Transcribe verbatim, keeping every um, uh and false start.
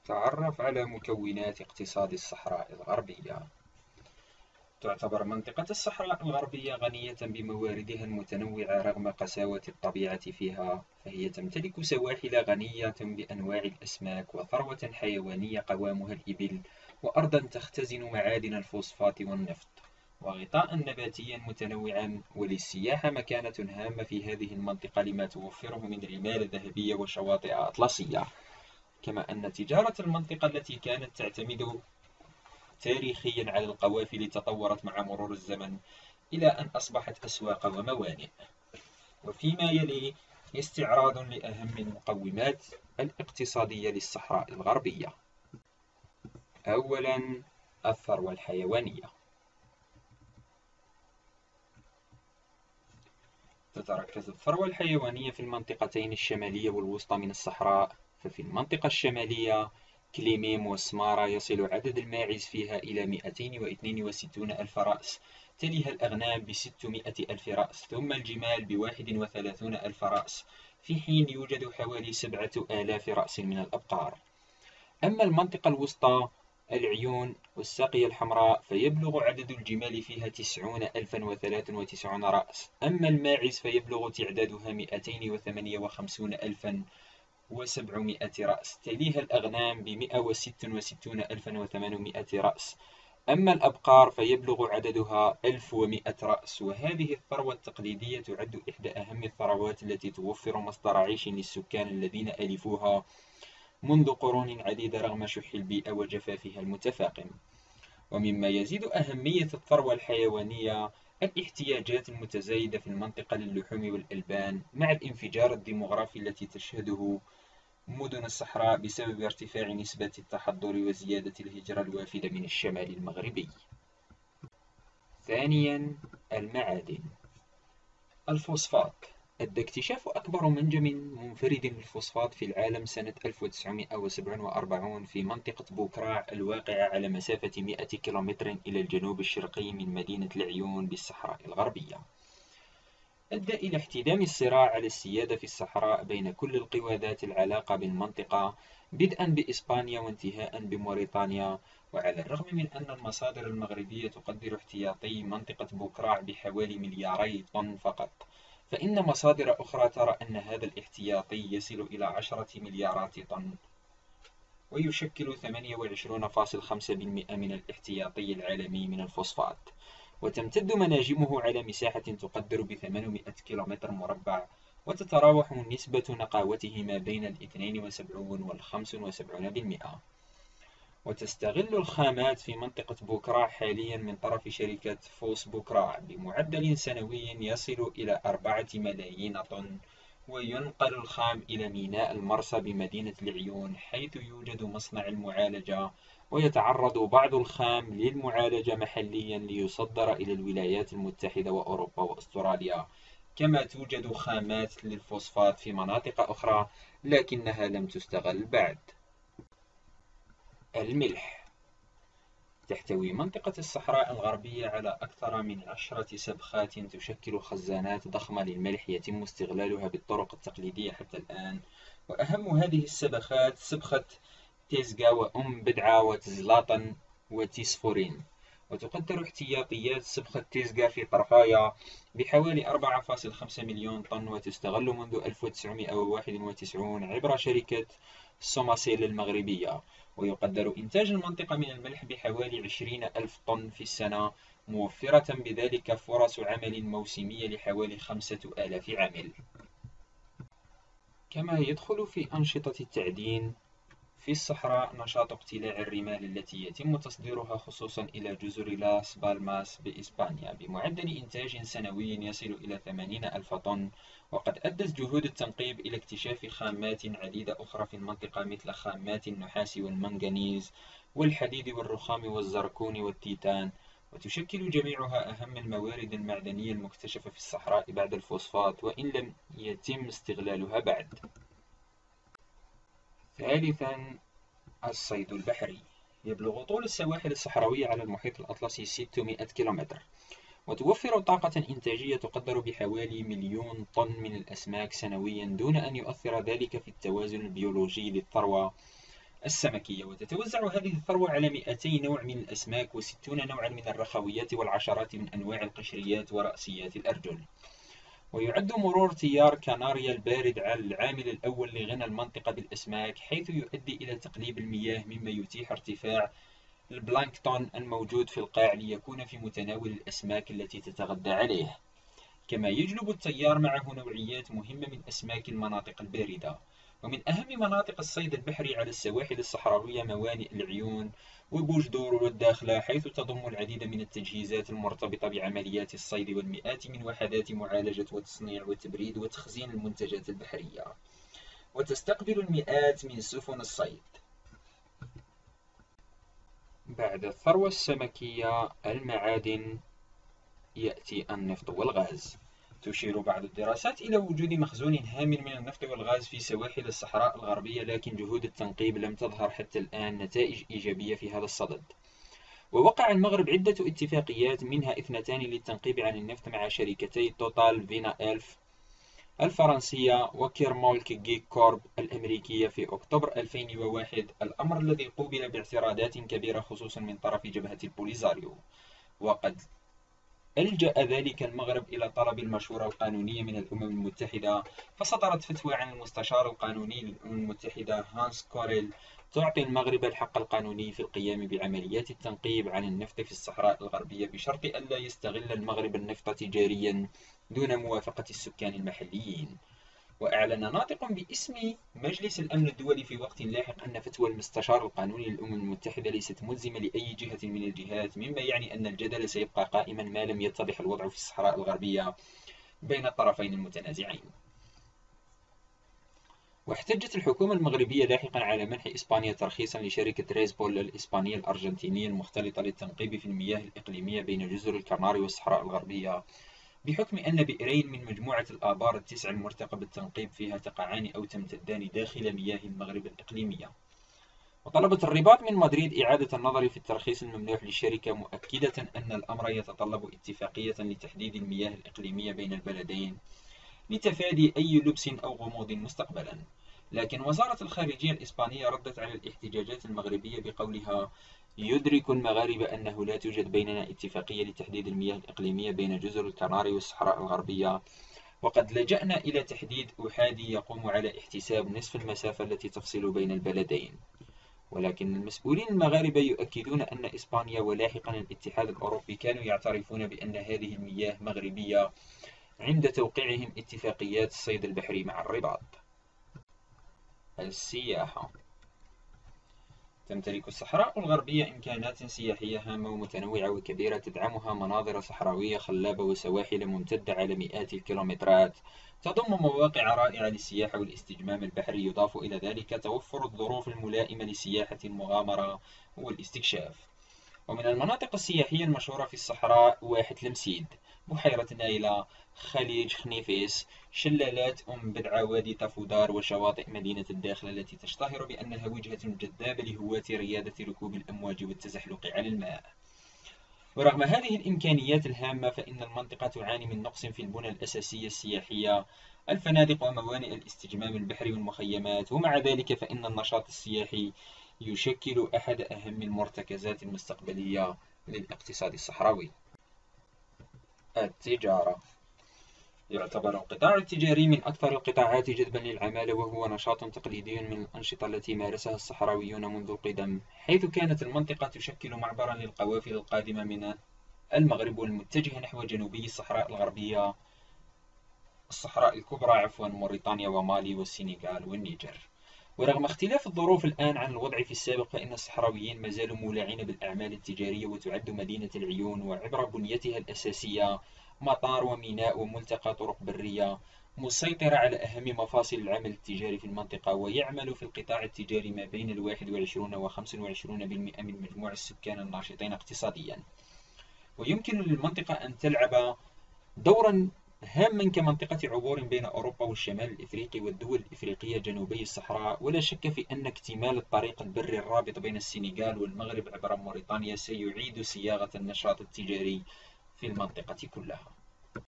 تعرف على مكونات اقتصاد الصحراء الغربية. تعتبر منطقة الصحراء الغربية غنية بمواردها المتنوعة رغم قساوة الطبيعة فيها، فهي تمتلك سواحل غنية بأنواع الأسماك وثروة حيوانية قوامها الإبل، وأرضا تختزن معادن الفوسفات والنفط، وغطاء نباتيا متنوعا. وللسياحة مكانة هامة في هذه المنطقة لما توفره من رمال ذهبية وشواطئ أطلسية، كما أن تجارة المنطقة التي كانت تعتمد تاريخيا على القوافل تطورت مع مرور الزمن إلى أن أصبحت أسواق وموانئ. وفيما يلي استعراض لأهم المقومات الاقتصادية للصحراء الغربية. أولا، الثروة الحيوانية. تتركز الثروة الحيوانية في المنطقتين الشمالية والوسطى من الصحراء، ففي المنطقة الشمالية كليميم وسمارة يصل عدد الماعز فيها إلى مئتين واثنين وستين ألف رأس، تليها الأغنام بستمائة ألف رأس، ثم الجمال بواحد وثلاثين ألف رأس، في حين يوجد حوالي سبعة آلاف رأس من الأبقار. أما المنطقة الوسطى العيون والساقية الحمراء فيبلغ عدد الجمال فيها تسعون ألفا وثلاث وتسعين رأس، أما الماعز فيبلغ تعدادها مئتين وثمانية وخمسين ألفا وسبعمائة رأس، تليها الأغنام بمئة وستة وستين ألفا وثمانمائة رأس، أما الأبقار فيبلغ عددها ألف ومئة رأس. وهذه الثروة التقليدية تعد إحدى أهم الثروات التي توفر مصدر عيش للسكان الذين ألفوها منذ قرون عديدة رغم شح البيئة وجفافها المتفاقم. ومما يزيد أهمية الثروة الحيوانية الاحتياجات المتزايدة في المنطقة للحوم والألبان مع الانفجار الديمغرافي التي تشهده مدن الصحراء بسبب ارتفاع نسبة التحضر وزيادة الهجرة الوافدة من الشمال المغربي. ثانيا، المعادن. الفوسفات. أدى اكتشاف أكبر منجم منفرد للفوسفات في العالم سنة ألف وتسعمائة وسبعة وأربعين في منطقة بوكراع الواقعة على مسافة مئة كيلومتر إلى الجنوب الشرقي من مدينة العيون بالصحراء الغربية. أدى إلى احتدام الصراع على السيادة في الصحراء بين كل القوى ذات العلاقة بالمنطقة، بدءا بإسبانيا وانتهاء بموريتانيا. وعلى الرغم من أن المصادر المغربية تقدر احتياطي منطقة بوكراع بحوالي ملياري طن فقط، فإن مصادر أخرى ترى أن هذا الاحتياطي يصل إلى عشرة مليارات طن، ويشكل ثمانية وعشرين فاصلة خمسة بالمئة من الاحتياطي العالمي من الفوسفات. وتمتد مناجمه على مساحة تقدر بثمانمائة كيلومتر مربع، وتتراوح نسبة نقاوته ما بين الاثنين وسبعين والخمس وسبعين بالمئة. وتستغل الخامات في منطقة بوكراع حاليا من طرف شركة فوس بوكراع بمعدل سنوي يصل إلى أربعة ملايين طن، وينقل الخام إلى ميناء المرسى بمدينة العيون حيث يوجد مصنع المعالجة، ويتعرض بعض الخام للمعالجة محليا ليصدر إلى الولايات المتحدة وأوروبا وأستراليا، كما توجد خامات للفوسفات في مناطق أخرى لكنها لم تستغل بعد. الملح. تحتوي منطقة الصحراء الغربية على أكثر من عشرة سبخات تشكل خزانات ضخمة للملح يتم استغلالها بالطرق التقليدية حتى الآن، وأهم هذه السبخات سبخة تيزغا وأم بدعة وتزلاطن وتيسفورين. وتقدر احتياطيات سبخة تيزغا في طرفايا بحوالي أربعة فاصلة خمسة مليون طن، وتستغل منذ ألف وتسعمائة وواحد وتسعين عبر شركة سوماسيل المغربية. ويقدر إنتاج المنطقة من الملح بحوالي عشرين ألف طن في السنة، موفرة بذلك فرص عمل موسمية لحوالي خمسة آلاف عامل. كما يدخل في أنشطة التعدين في الصحراء نشاط اقتلاع الرمال التي يتم تصديرها خصوصا إلى جزر لاس بالماس بإسبانيا بمعدل إنتاج سنوي يصل إلى ثمانين ألف طن. وقد أدت جهود التنقيب إلى اكتشاف خامات عديدة أخرى في المنطقة مثل خامات النحاس والمنغنيز والحديد والرخام والزركون والتيتان، وتشكل جميعها أهم الموارد المعدنية المكتشفة في الصحراء بعد الفوسفات وإن لم يتم استغلالها بعد. ثالثا، الصيد البحري. يبلغ طول السواحل الصحراوية على المحيط الأطلسي ستمائة كيلومتر، وتوفر طاقة إنتاجية تقدر بحوالي مليون طن من الأسماك سنويا، دون أن يؤثر ذلك في التوازن البيولوجي للثروة السمكية، وتتوزع هذه الثروة على مئتي نوع من الأسماك وستون نوعا من الرخويات والعشرات من أنواع القشريات ورأسيات الأرجل. ويعد مرور تيار كاناريا البارد على العامل الأول لغنى المنطقة بالأسماك، حيث يؤدي إلى تقليب المياه مما يتيح ارتفاع البلانكتون الموجود في القاع ليكون في متناول الأسماك التي تتغذى عليه. كما يجلب التيار معه نوعيات مهمة من أسماك المناطق الباردة. ومن أهم مناطق الصيد البحري على السواحل الصحراوية موانئ العيون وبوجدور والداخلة، حيث تضم العديد من التجهيزات المرتبطة بعمليات الصيد والمئات من وحدات معالجة وتصنيع وتبريد وتخزين المنتجات البحرية، وتستقبل المئات من سفن الصيد. بعد الثروة السمكية المعادن يأتي النفط والغاز. تشير بعض الدراسات إلى وجود مخزون هام من النفط والغاز في سواحل الصحراء الغربية، لكن جهود التنقيب لم تظهر حتى الآن نتائج إيجابية في هذا الصدد. ووقع المغرب عدة اتفاقيات، منها اثنتان للتنقيب عن النفط مع شركتي توتال فينا إلف الفرنسية وكيرمولك جيك كورب الأمريكية في أكتوبر ألفين وواحد، الأمر الذي قوبل باعتراضات كبيرة خصوصا من طرف جبهة البوليزاريو. وقد ألجأ ذلك المغرب إلى طلب المشورة القانونية من الأمم المتحدة، فصدرت فتوى عن المستشار القانوني للأمم المتحدة هانس كوريل تعطي المغرب الحق القانوني في القيام بعمليات التنقيب عن النفط في الصحراء الغربية، بشرط ألا يستغل المغرب النفط تجاريا دون موافقة السكان المحليين. وأعلن ناطق باسم مجلس الأمن الدولي في وقت لاحق أن فتوى المستشار القانوني للأمم المتحدة ليست ملزمة لأي جهة من الجهات، مما يعني أن الجدل سيبقى قائما ما لم يتضح الوضع في الصحراء الغربية بين الطرفين المتنازعين. واحتجت الحكومة المغربية لاحقا على منح إسبانيا ترخيصا لشركة ريزبول الإسبانية الأرجنتينية المختلطة للتنقيب في المياه الإقليمية بين جزر الكناري والصحراء الغربية، بحكم أن بئرين من مجموعة الآبار التسع المرتقب التنقيب فيها تقعان أو تمتدان داخل مياه المغرب الإقليمية. وطلبت الرباط من مدريد إعادة النظر في الترخيص الممنوح للشركة، مؤكدة أن الأمر يتطلب اتفاقية لتحديد المياه الإقليمية بين البلدين لتفادي أي لبس أو غموض مستقبلا. لكن وزارة الخارجية الإسبانية ردت على الاحتجاجات المغربية بقولها: يدرك المغاربة أنه لا توجد بيننا اتفاقية لتحديد المياه الإقليمية بين جزر الكناري والصحراء الغربية، وقد لجأنا إلى تحديد أحادي يقوم على احتساب نصف المسافة التي تفصل بين البلدين. ولكن المسؤولين المغاربة يؤكدون أن إسبانيا ولاحقا الاتحاد الأوروبي كانوا يعترفون بأن هذه المياه مغربية عند توقيعهم اتفاقيات الصيد البحري مع الرباط. السياحة. تمتلك الصحراء الغربية إمكانات سياحية هامة ومتنوعة وكبيرة تدعمها مناظر صحراوية خلابة وسواحل ممتدة على مئات الكيلومترات تضم مواقع رائعة للسياحة والاستجمام البحري. يضاف إلى ذلك توفر الظروف الملائمة لسياحة المغامرة والاستكشاف. ومن المناطق السياحية المشهورة في الصحراء واحة المسيد، بحيرة نايلة، خليج خنيفيس، شلالات أم بدعة، وادي طفودار، وشواطئ مدينة الداخلة التي تشتهر بأنها وجهة جذابة لهواة رياضة ركوب الأمواج والتزحلق على الماء. ورغم هذه الإمكانيات الهامة فإن المنطقة تعاني من نقص في البنى الأساسية السياحية، الفنادق وموانئ الاستجمام البحري والمخيمات. ومع ذلك فإن النشاط السياحي يشكل أحد أهم المرتكزات المستقبلية للاقتصاد الصحراوي. التجارة. يعتبر القطاع التجاري من أكثر القطاعات جذبا للعمالة، وهو نشاط تقليدي من الأنشطة التي مارسها الصحراويون منذ القدم، حيث كانت المنطقة تشكل معبرا للقوافل القادمة من المغرب والمتجهة نحو جنوبي الصحراء الغربية الصحراء الكبرى عفوا موريتانيا ومالي والسنغال والنيجر. ورغم اختلاف الظروف الآن عن الوضع في السابق، فإن الصحراويين ما زالوا مولعين بالأعمال التجارية، وتعد مدينة العيون وعبر بنيتها الأساسية مطار وميناء وملتقى طرق برية مسيطرة على أهم مفاصل العمل التجاري في المنطقة، ويعمل في القطاع التجاري ما بين الواحد والعشرون وخمسة وعشرون بالمئة من مجموع السكان الناشطين اقتصاديا. ويمكن للمنطقة أن تلعب دورا هاما كمنطقة عبور بين أوروبا والشمال الإفريقي والدول الإفريقية جنوبي الصحراء. ولا شك في أن اكتمال الطريق البري الرابط بين السنغال والمغرب عبر موريتانيا سيعيد صياغة النشاط التجاري في المنطقة كلها.